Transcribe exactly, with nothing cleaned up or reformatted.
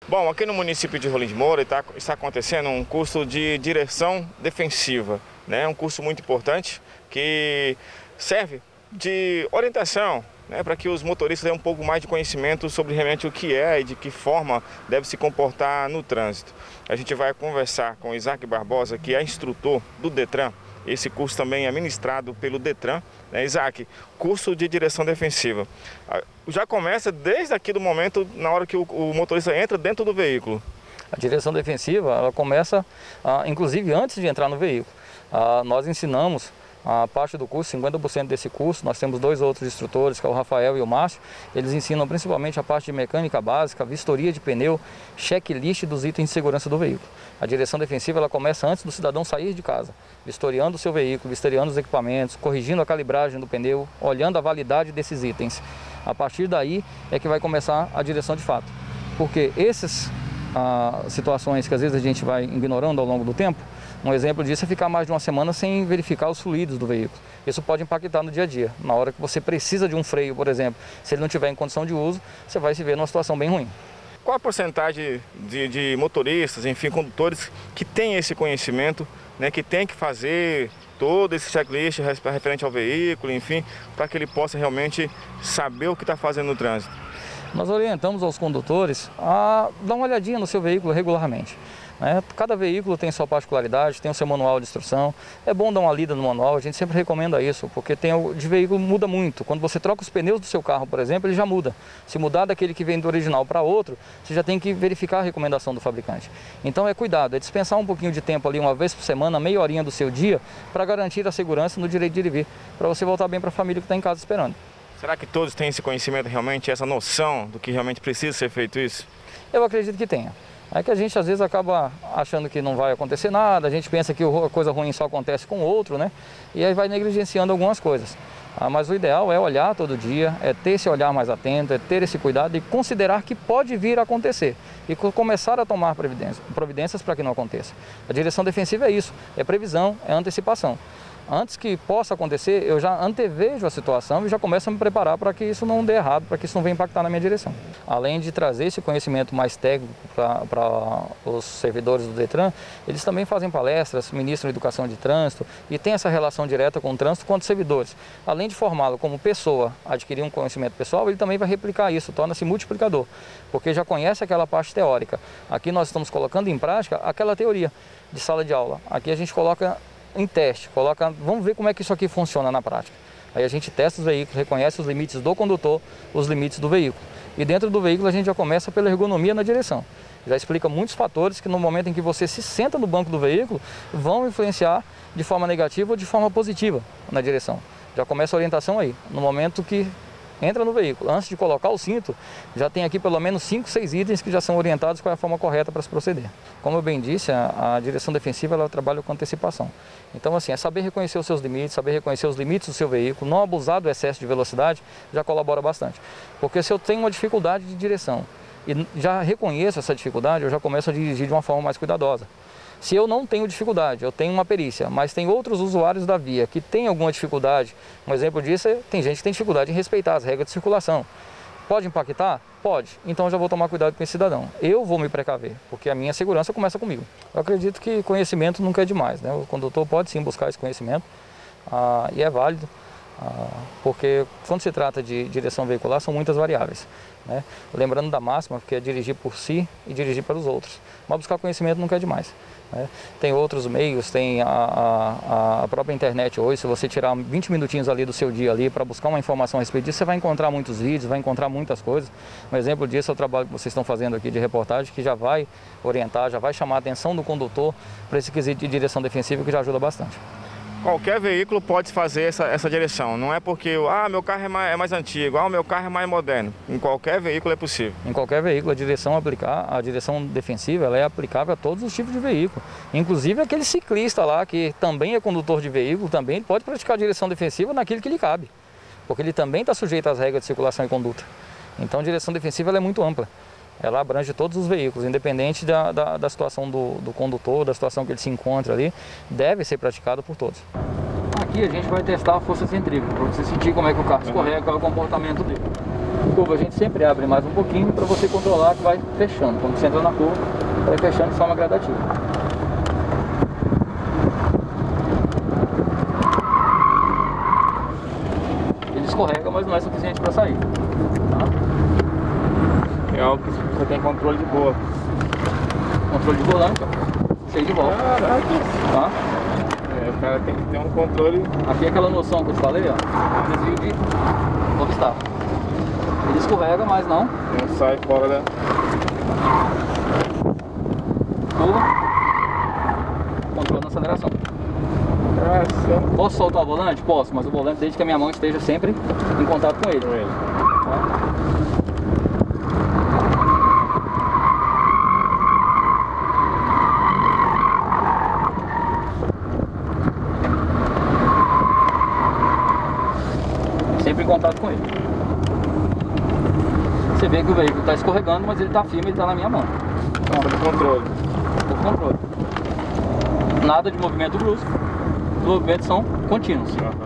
Bom, aqui no município de Rolim de Moura está, está acontecendo um curso de direção defensiva, né? Um curso muito importante que serve de orientação, né, para que os motoristas tenham um pouco mais de conhecimento sobre realmente o que é e de que forma deve se comportar no trânsito. A gente vai conversar com o Isaac Barbosa, que é instrutor do Detran. Esse curso também é ministrado pelo Detran, né? Isaac, curso de direção defensiva. Já começa desde aqui do momento, na hora que o, o motorista entra dentro do veículo. A direção defensiva, ela começa, ah, inclusive antes de entrar no veículo. Ah, nós ensinamos a parte do curso, cinquenta por cento desse curso, nós temos dois outros instrutores, que é o Rafael e o Márcio. Eles ensinam principalmente a parte de mecânica básica, vistoria de pneu, checklist dos itens de segurança do veículo. A direção defensiva ela começa antes do cidadão sair de casa, vistoriando o seu veículo, vistoriando os equipamentos, corrigindo a calibragem do pneu, olhando a validade desses itens. A partir daí é que vai começar a direção de fato. Porque essas ah, situações que às vezes a gente vai ignorando ao longo do tempo, um exemplo disso é ficar mais de uma semana sem verificar os fluidos do veículo. Isso pode impactar no dia a dia. Na hora que você precisa de um freio, por exemplo, se ele não tiver em condição de uso, você vai se ver numa situação bem ruim. Qual a porcentagem de, de motoristas, enfim, condutores que têm esse conhecimento, né, que tem que fazer todo esse checklist referente ao veículo, enfim, para que ele possa realmente saber o que está fazendo no trânsito? Nós orientamos aos condutores a dar uma olhadinha no seu veículo regularmente. Né? Cada veículo tem sua particularidade, tem o seu manual de instrução. É bom dar uma lida no manual, a gente sempre recomenda isso, porque tem o de veículo muda muito. Quando você troca os pneus do seu carro, por exemplo, ele já muda. Se mudar daquele que vem do original para outro, você já tem que verificar a recomendação do fabricante. Então é cuidado, é dispensar um pouquinho de tempo ali, uma vez por semana, meia horinha do seu dia, para garantir a segurança no direito de ir e vir, para você voltar bem para a família que está em casa esperando. Será que todos têm esse conhecimento realmente, essa noção do que realmente precisa ser feito isso? Eu acredito que tenha. É que a gente às vezes acaba achando que não vai acontecer nada, a gente pensa que a coisa ruim só acontece com o outro, né? E aí vai negligenciando algumas coisas. Ah, mas o ideal é olhar todo dia, é ter esse olhar mais atento, é ter esse cuidado e considerar que pode vir a acontecer. E começar a tomar providências, providências para que não aconteça. A direção defensiva é isso, é previsão, é antecipação. Antes que possa acontecer, eu já antevejo a situação e já começo a me preparar para que isso não dê errado, para que isso não venha impactar na minha direção. Além de trazer esse conhecimento mais técnico para os servidores do Detran, eles também fazem palestras, ministram educação de trânsito e tem essa relação direta com o trânsito com os servidores. Além de formá-lo como pessoa, adquirir um conhecimento pessoal, ele também vai replicar isso, torna-se multiplicador, porque já conhece aquela parte teórica. Aqui nós estamos colocando em prática aquela teoria de sala de aula. Aqui a gente coloca em teste, coloca, vamos ver como é que isso aqui funciona na prática. Aí a gente testa os veículos, reconhece os limites do condutor, os limites do veículo. E dentro do veículo a gente já começa pela ergonomia na direção. Já explica muitos fatores que no momento em que você se senta no banco do veículo, vão influenciar de forma negativa ou de forma positiva na direção. Já começa a orientação aí, no momento que entra no veículo. Antes de colocar o cinto, já tem aqui pelo menos cinco, seis itens que já são orientados qual é a forma correta para se proceder. Como eu bem disse, a, a direção defensiva ela trabalha com antecipação. Então assim, é saber reconhecer os seus limites, saber reconhecer os limites do seu veículo, não abusar do excesso de velocidade, já colabora bastante. Porque se eu tenho uma dificuldade de direção e já reconheço essa dificuldade, eu já começo a dirigir de uma forma mais cuidadosa. Se eu não tenho dificuldade, eu tenho uma perícia, mas tem outros usuários da via que têm alguma dificuldade, um exemplo disso é, tem gente que tem dificuldade em respeitar as regras de circulação. Pode impactar? Pode. Então eu já vou tomar cuidado com esse cidadão. Eu vou me precaver, porque a minha segurança começa comigo. Eu acredito que conhecimento nunca é demais, né? O condutor pode sim buscar esse conhecimento ah, e é válido, ah, porque quando se trata de direção veicular são muitas variáveis, né? Lembrando da máxima, que é dirigir por si e dirigir para os outros. Mas buscar conhecimento nunca é demais. Né? Tem outros meios, tem a, a, a própria internet hoje, se você tirar vinte minutinhos ali do seu dia ali para buscar uma informação a respeito disso, você vai encontrar muitos vídeos, vai encontrar muitas coisas. Um exemplo disso é o trabalho que vocês estão fazendo aqui de reportagem, que já vai orientar, já vai chamar a atenção do condutor para esse quesito de direção defensiva, que já ajuda bastante. Qualquer veículo pode fazer essa, essa direção, não é porque ah, meu carro é mais, é mais antigo, ah, meu carro é mais moderno. Em qualquer veículo é possível. Em qualquer veículo, a direção, aplicar, a direção defensiva ela é aplicável a todos os tipos de veículo. Inclusive aquele ciclista lá, que também é condutor de veículo, também pode praticar a direção defensiva naquilo que lhe cabe. Porque ele também está sujeito às regras de circulação e conduta. Então a direção defensiva ela é muito ampla. Ela abrange todos os veículos, independente da, da, da situação do, do condutor, da situação que ele se encontra ali, deve ser praticado por todos. Aqui a gente vai testar a força centrífuga, para você sentir como é que o carro escorrega, qual é o comportamento dele. curva a gente sempre abre mais um pouquinho para você controlar que vai fechando. Quando você entra na curva, vai fechando de forma gradativa. Ele escorrega, mas não é suficiente para sair. Tá? É algo que você tem controle de boa. Controle de volante, ó. Cheio de volta. Caraca! Tá? É, o cara tem que ter um controle. Aqui é aquela noção que eu te falei, ó. Desvio de obstáculo. Ele escorrega, mas não. Não sai fora da. Curva. Controle na aceleração. Nossa. Posso soltar o volante? Posso, mas o volante desde que a minha mão esteja sempre em contato com ele. Com ele. Tá? Sempre em contato com ele. Você vê que o veículo está escorregando, mas ele está firme, ele está na minha mão. Sob controle. Sob controle. Nada de movimento brusco. Os movimentos são contínuos. Uhum.